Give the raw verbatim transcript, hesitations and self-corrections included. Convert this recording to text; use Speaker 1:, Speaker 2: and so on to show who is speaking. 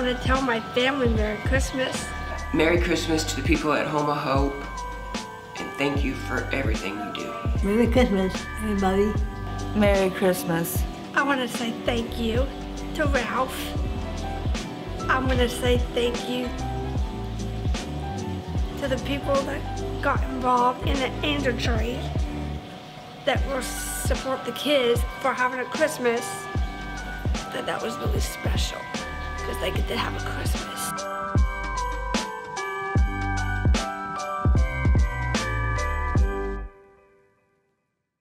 Speaker 1: to tell my family Merry Christmas.
Speaker 2: Merry Christmas to the people at Home of Hope, and thank you for everything you do.
Speaker 3: Merry Christmas, everybody.
Speaker 4: Merry Christmas.
Speaker 1: I want to say thank you to Ralph. I'm going to say thank you to the people that got involved in the Angel Tree that will support the kids for having a Christmas. That that was really special because they get to have a Christmas.